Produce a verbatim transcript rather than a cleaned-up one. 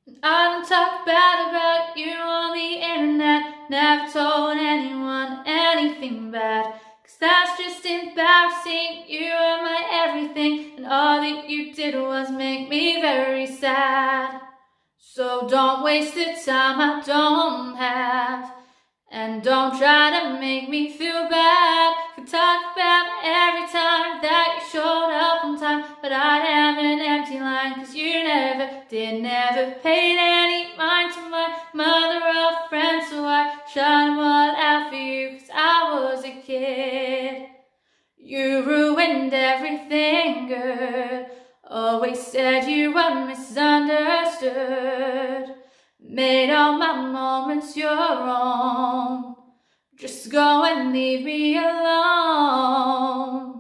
I don't talk bad about you on the internet. Never told anyone anything bad, 'cause that's just embarrassing. You are my everything, and all that you did was make me very sad. So don't waste the time I don't have, and don't try to make me feel bad. Could talk about every time that you showed up on time, but I'd have an empty line, 'cause you never did, never paid any mind to my mother or friends, so I shut them all out for you, 'cause I was a kid. You ruined everything, girl. Always said you were misunderstood. Made all my moments your own. Just go and leave me alone.